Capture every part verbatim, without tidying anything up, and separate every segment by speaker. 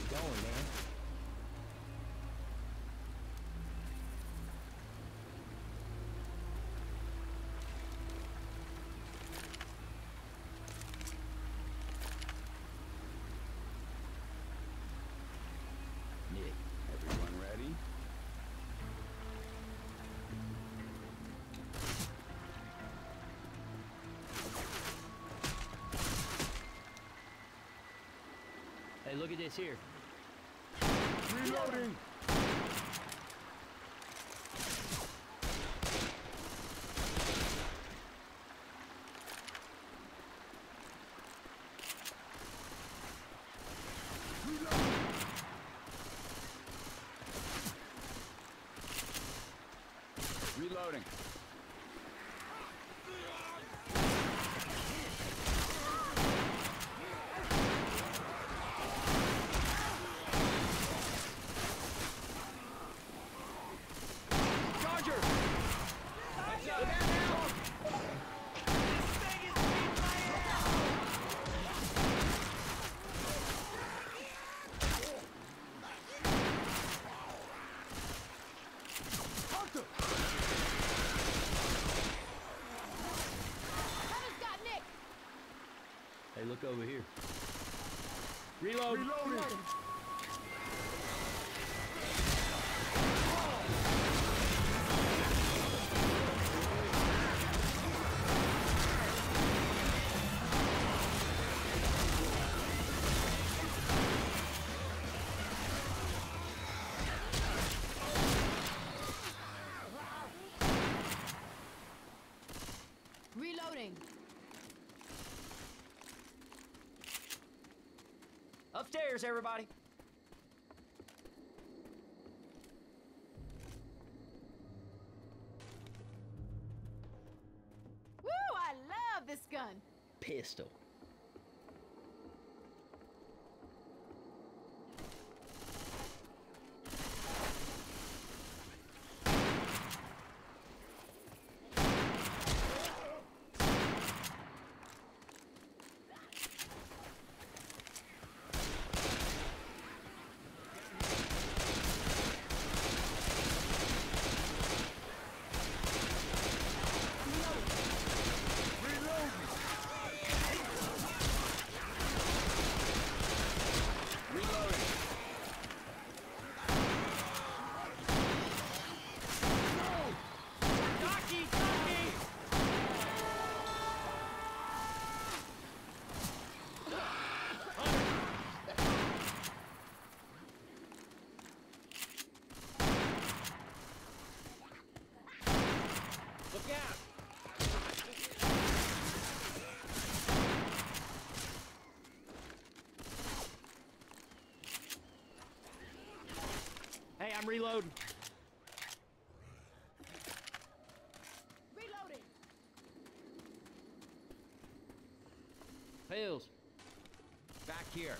Speaker 1: going, man?
Speaker 2: Nick, everyone ready?
Speaker 1: Hey, look at this here.
Speaker 2: Reloading! Reloading.
Speaker 1: Charger! Look out now! This thing is being fired
Speaker 2: Hunter!
Speaker 3: Hunter's got Nick!
Speaker 1: Hey, look over here. Reload!
Speaker 2: Reloading!
Speaker 3: Reloading.
Speaker 1: Upstairs, everybody!
Speaker 3: Woo! I love this gun.
Speaker 1: Pistol.
Speaker 2: Reloading!
Speaker 1: Jockey! Jockey! Look out! Hey, I'm reloading.
Speaker 3: Reloading.
Speaker 1: Pills.
Speaker 2: Back here.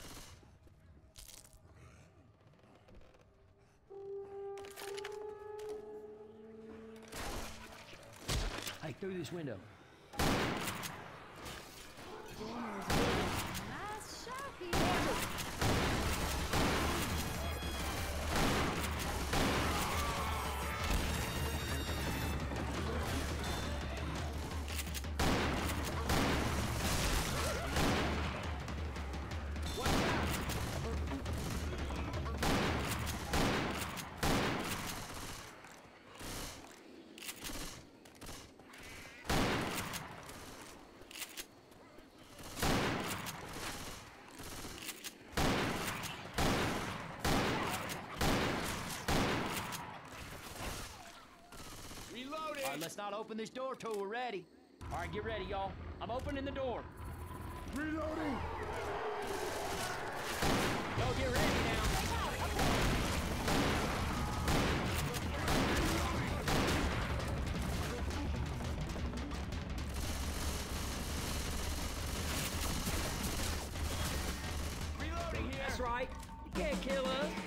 Speaker 1: Hey, through this window.
Speaker 3: Nice shot here.
Speaker 2: Reloading!
Speaker 1: All right, let's not open this door till we're ready. All right, get ready, y'all. I'm opening the door.
Speaker 2: Reloading!
Speaker 1: Y'all get ready now.
Speaker 2: Reloading here!
Speaker 1: That's right. You can't kill us.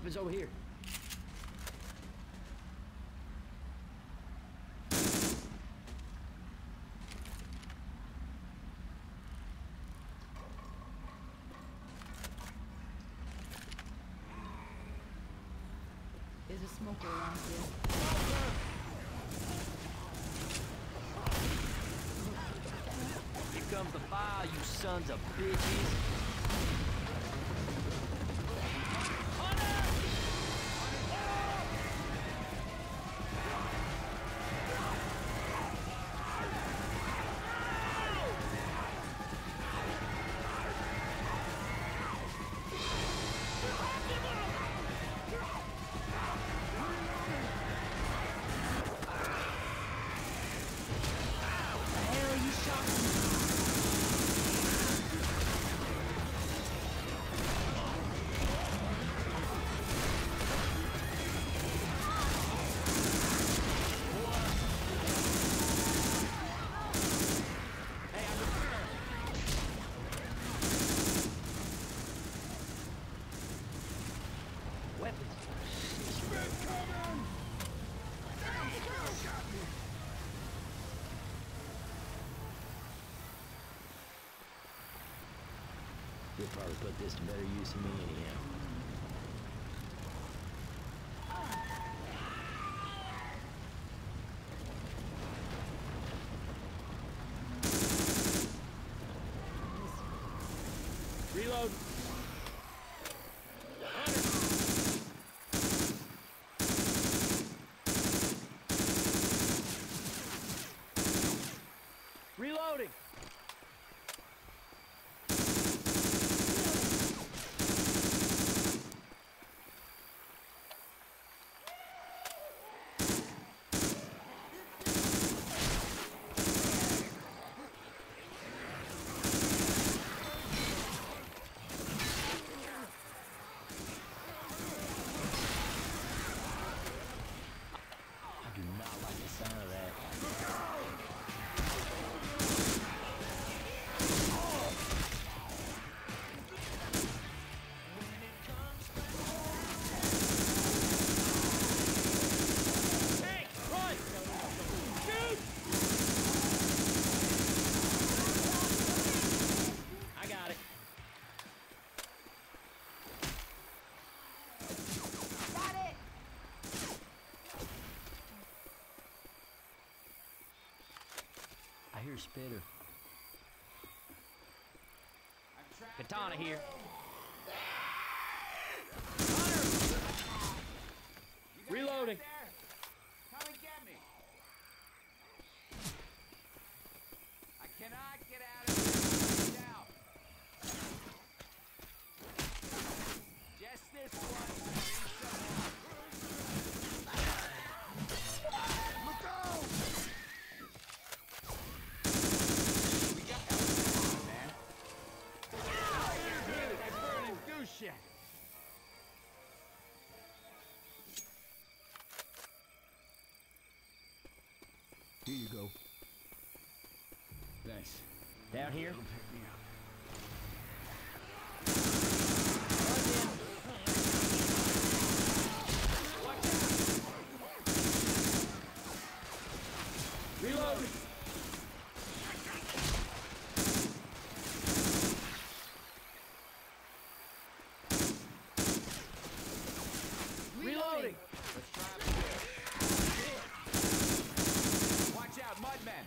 Speaker 4: Weapons over here.
Speaker 3: There's a smoker around here.
Speaker 4: Here comes the fire, you sons of bitches. You'll probably put this to better use than me anyhow. Reload. Reloading. Spitter. Katana here. Reloading.
Speaker 1: Come and get me. I cannot get out of here now. Just this one. Look out! We got that, man. Dude, that's burning goose shit.
Speaker 2: Here you go. Thanks.
Speaker 4: Down here.
Speaker 2: It'll pick me up.
Speaker 4: Reload. Reloading.
Speaker 1: Let's try it. Watch out, mudmen.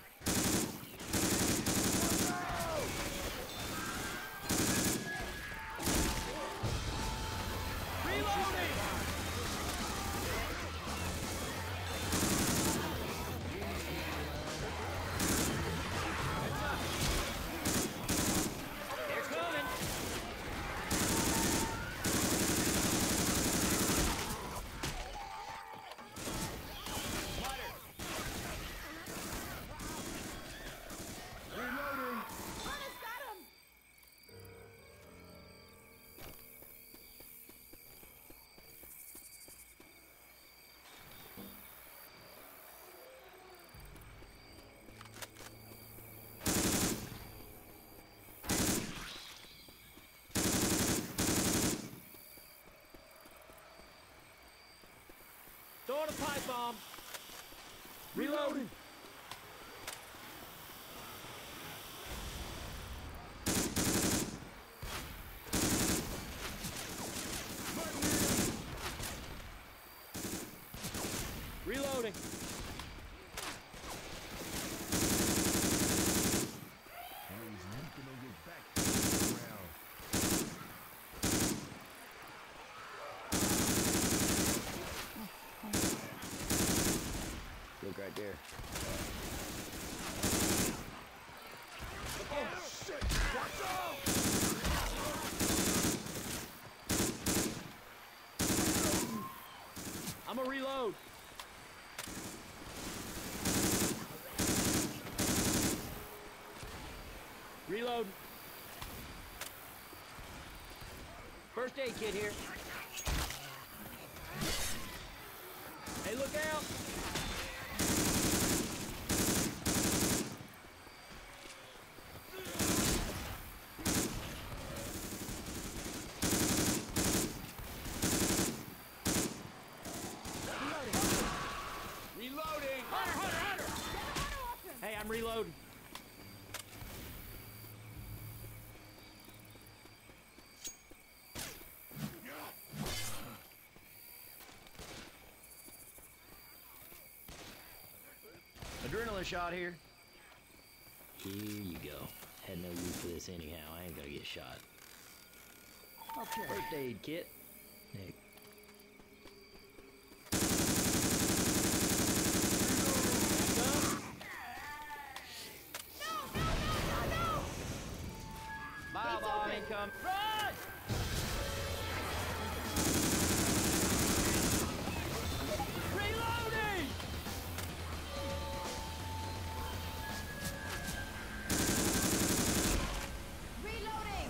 Speaker 1: Throwing a pipe bomb. Reloading. Reloading.
Speaker 2: Enemies leaping on your back to the ground.
Speaker 4: Look right there.
Speaker 2: Oh shit! Watch out!
Speaker 1: I'm a reload. Reload. First aid kit here. Hey, look out! Reloading! Hunter, Hunter, Hunter! Hey, I'm reloading.
Speaker 4: Adrenaline shot here. Here you go. Had no use for this anyhow. I ain't gonna get shot.
Speaker 2: Okay.
Speaker 4: First aid kit. Nick. Bye, bomb income. Run!
Speaker 1: Reloading!
Speaker 3: Reloading!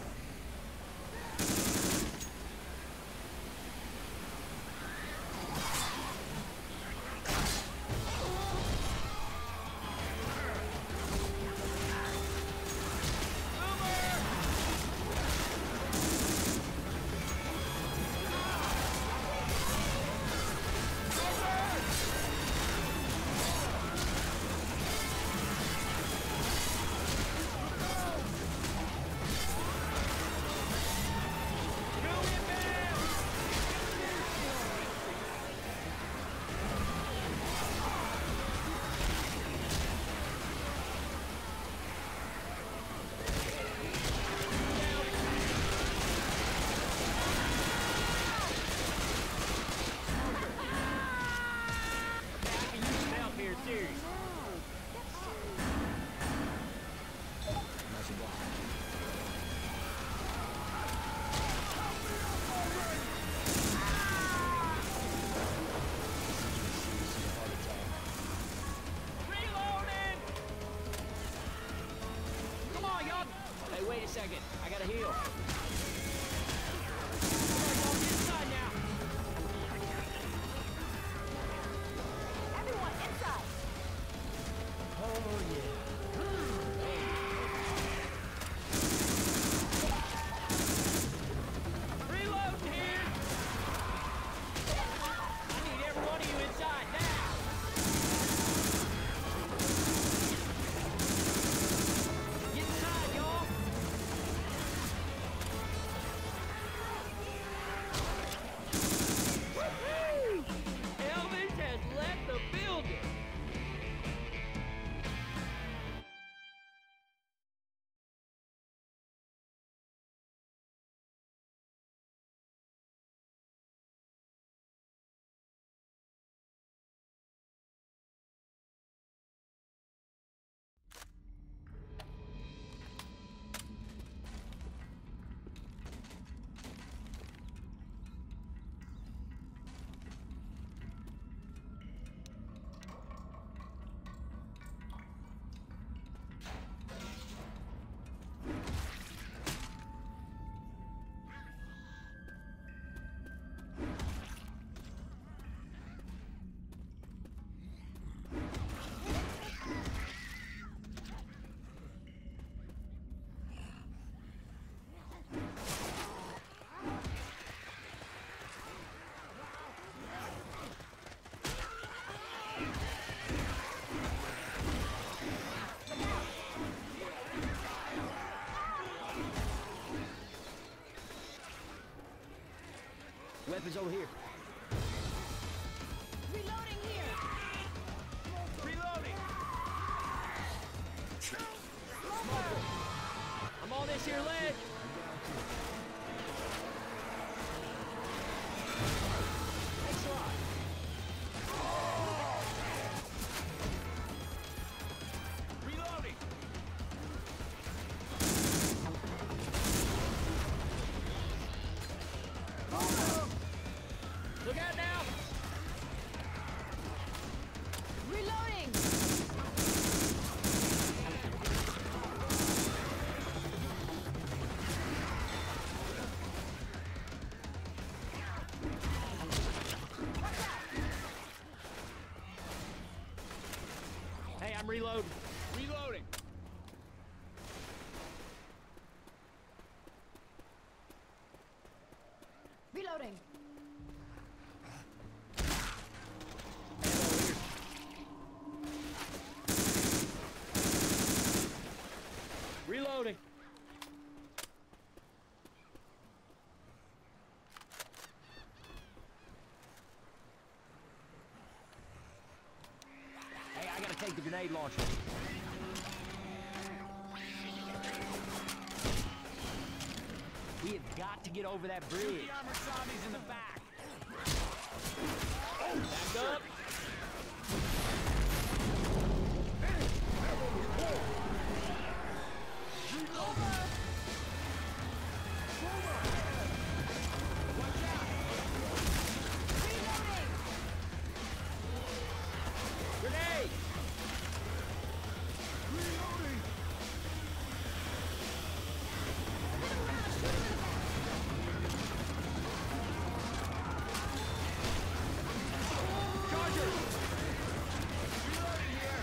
Speaker 4: Wait a second. I gotta heal.
Speaker 1: Inside now.
Speaker 3: Everyone inside!
Speaker 4: Oh, yeah.
Speaker 1: Reload here. I need every one of you inside now. Get inside, y'all.
Speaker 4: weapons over here.
Speaker 3: Reloading here.
Speaker 1: Reloading!
Speaker 3: Smoker.
Speaker 4: I'm on this here ledge. Thanks a lot.
Speaker 1: Reloading!
Speaker 4: Look out now.
Speaker 3: Reloading.
Speaker 4: Hey, I'm reloading.
Speaker 1: Reloading!
Speaker 3: Reloading.
Speaker 4: Reloading. Hey, I gotta take the grenade launcher. We have got to get over that bridge.
Speaker 1: The armored zombies in the back!
Speaker 4: Back up. Grenade! Charger!
Speaker 1: Reloading here!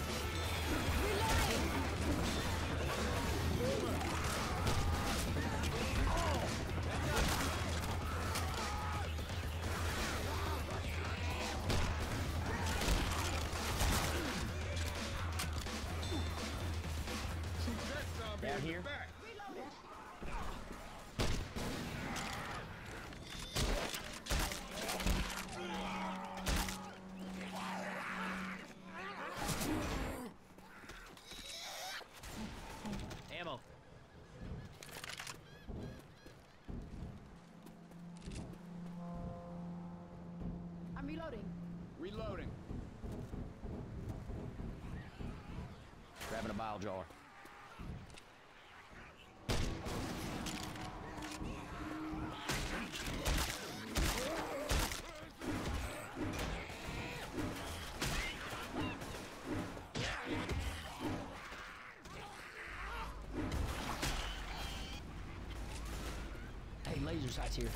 Speaker 4: Down here.
Speaker 1: Back!
Speaker 4: Ammo.
Speaker 3: I'm reloading.
Speaker 1: Reloading!
Speaker 4: Grabbing a bile jar. Hey, laser sights here.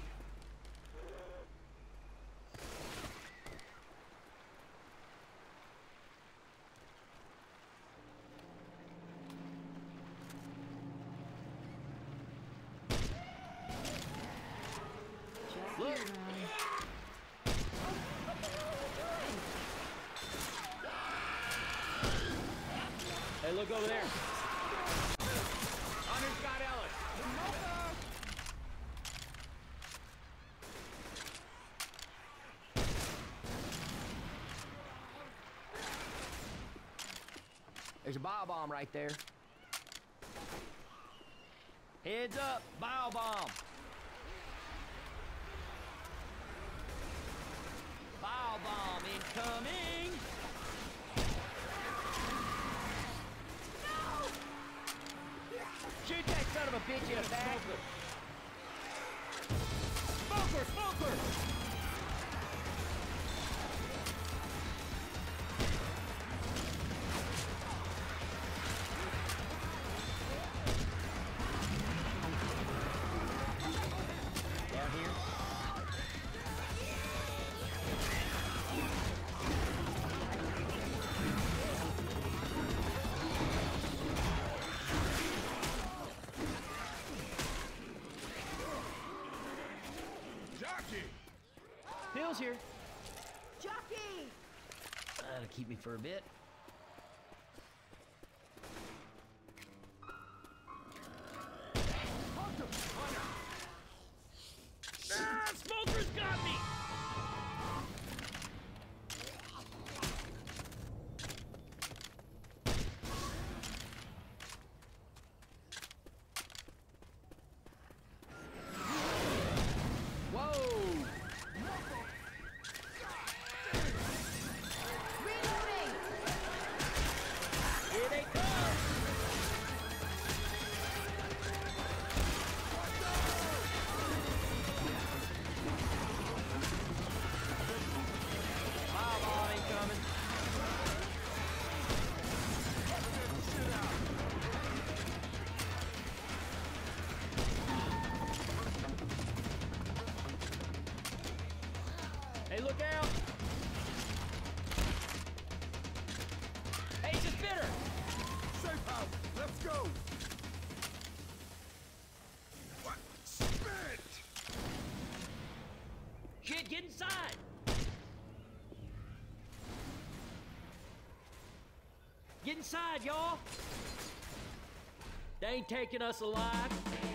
Speaker 4: Look. Hey, look over there.
Speaker 1: Hunter's got Ellis!
Speaker 4: There's a bio bomb right there. Heads up, bio bomb. Bio bomb incoming. Shoot that son of a bitch in the back. Smoker, smoker. Down here.
Speaker 1: Jockey!
Speaker 4: Bill's here.
Speaker 3: Jockey!
Speaker 4: That'll keep me for a bit.
Speaker 1: Ah, smoker!
Speaker 2: out! Let's go! What? Spit!
Speaker 4: Shit, get inside! Get inside, y'all! They ain't taking us alive.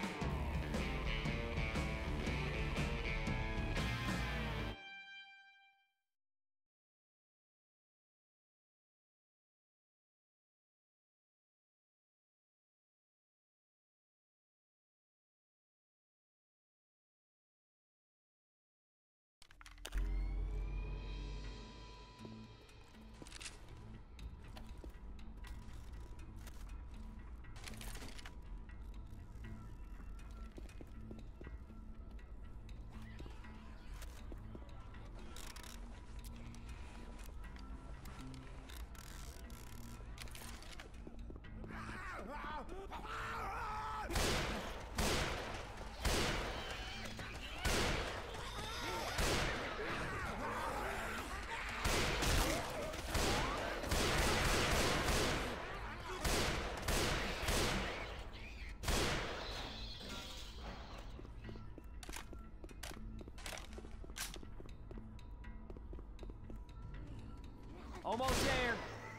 Speaker 4: Almost there.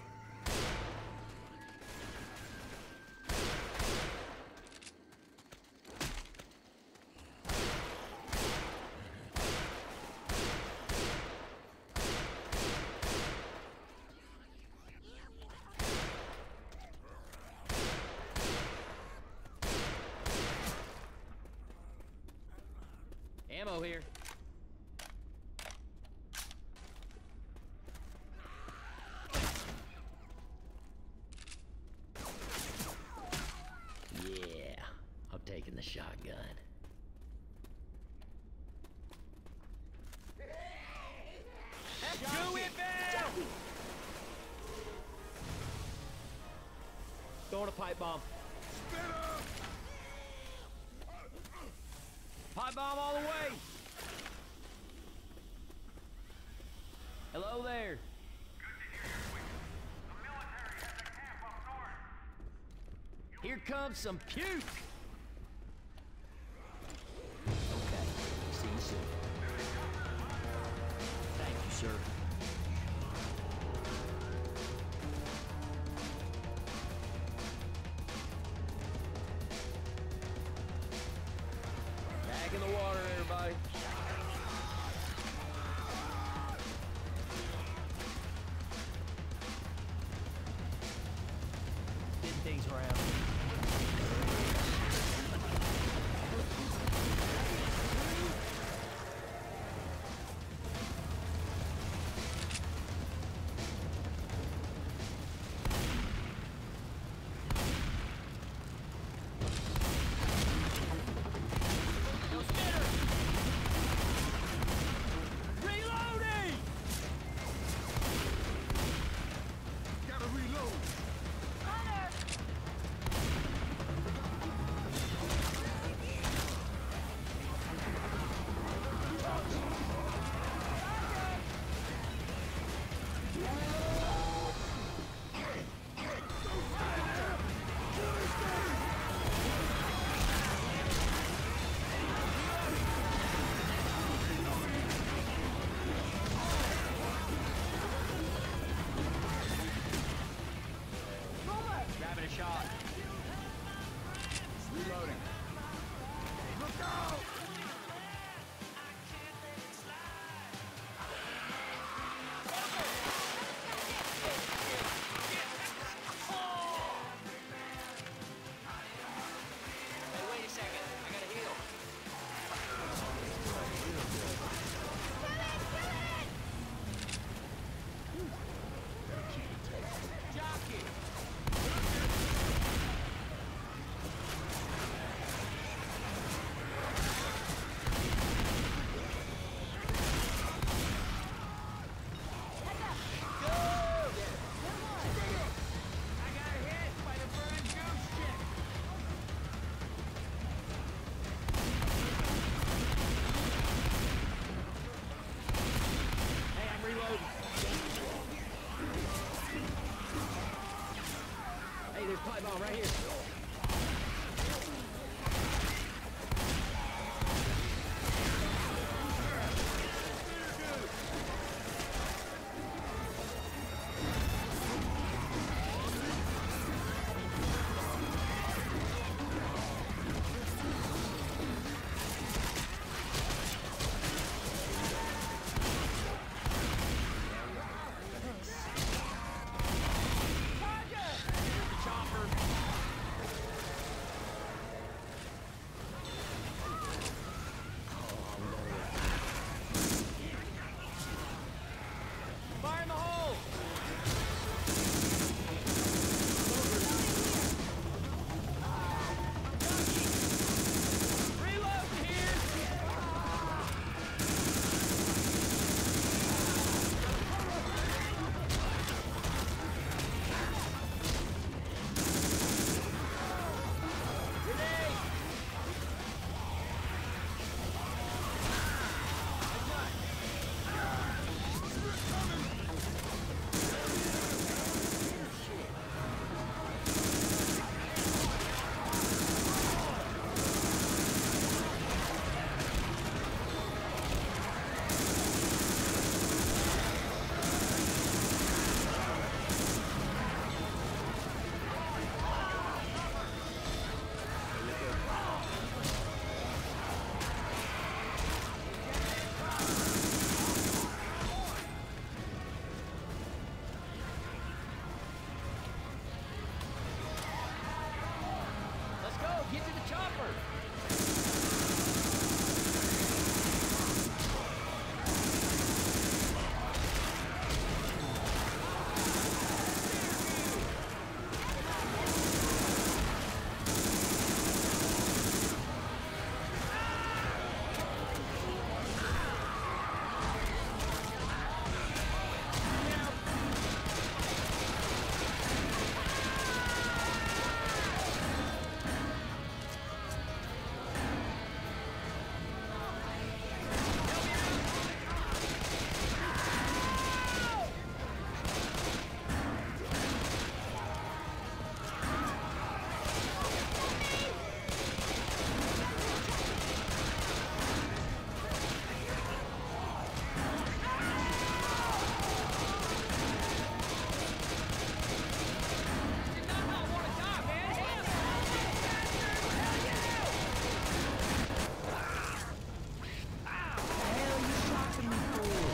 Speaker 4: Ammo here. Yeah, I'm taking the shotgun. Do it, man! Throwing a pipe bomb. Pipe bomb all the way! Hello there. Here comes some puke! Okay, see you soon. Thank you, sir. Back in the water, everybody. Getting things around. Hey, there's pipe bomb right here.
Speaker 1: Fire in the hole! Reload here! Grenade! Let's go! Get to the chopper! Did not not want to die, man! Hands
Speaker 3: Hell, you shocking me for?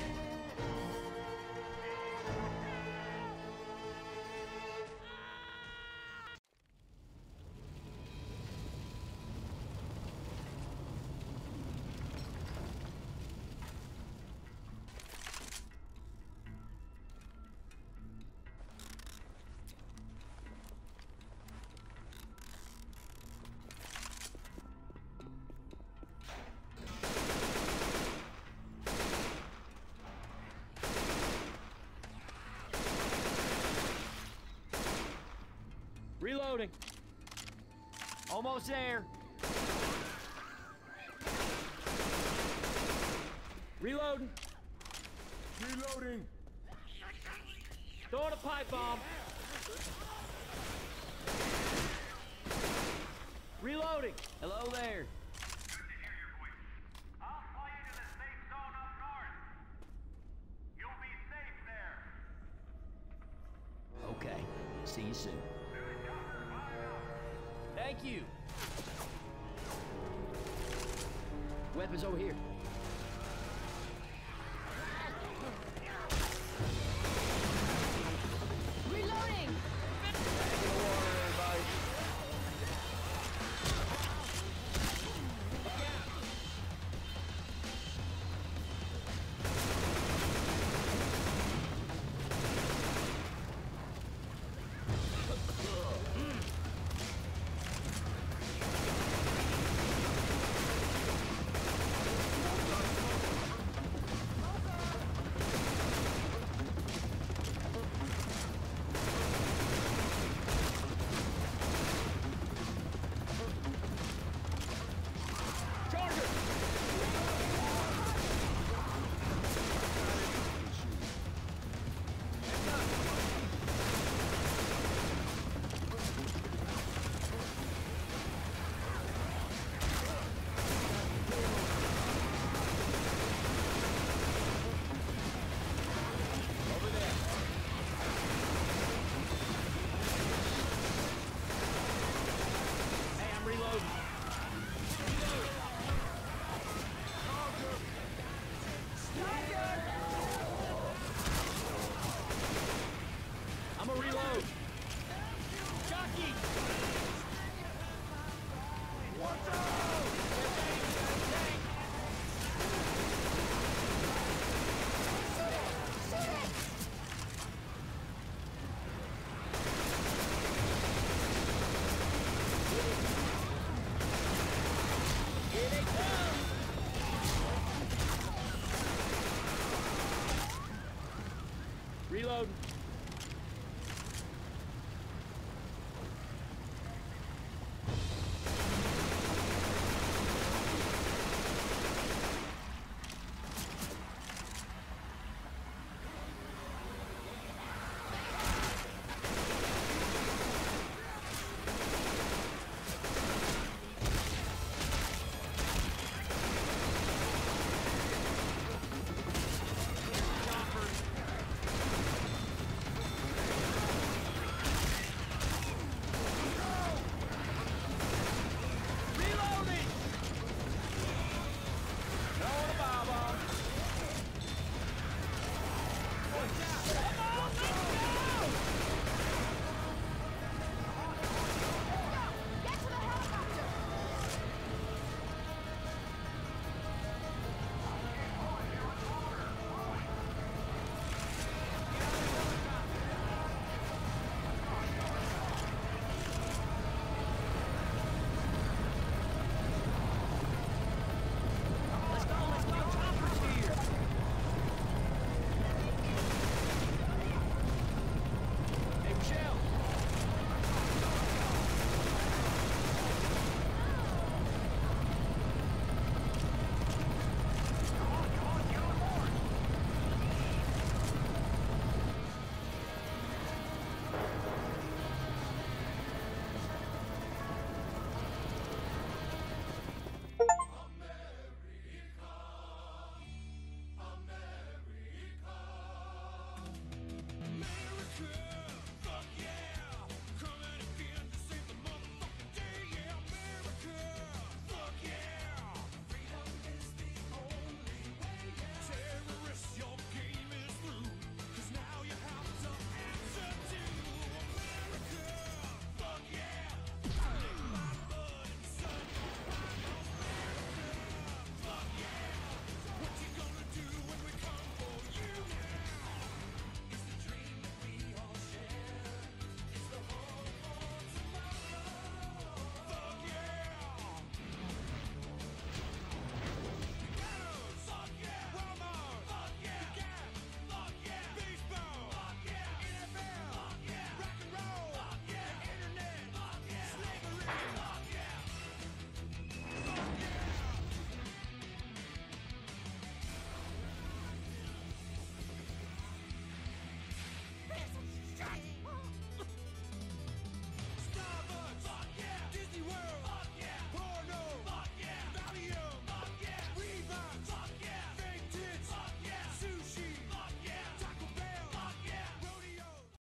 Speaker 1: Reloading. Almost there. Reloading.
Speaker 2: Reloading.
Speaker 1: Throwing a pipe bomb. Reloading.
Speaker 4: Hello there.
Speaker 5: I'll fly you to the safe zone up north. You'll be safe there.
Speaker 4: Okay. See you soon.
Speaker 1: Thank you.
Speaker 4: Weapons over here.
Speaker 3: Reloading!
Speaker 4: Back in the water, everybody.
Speaker 1: Engaging!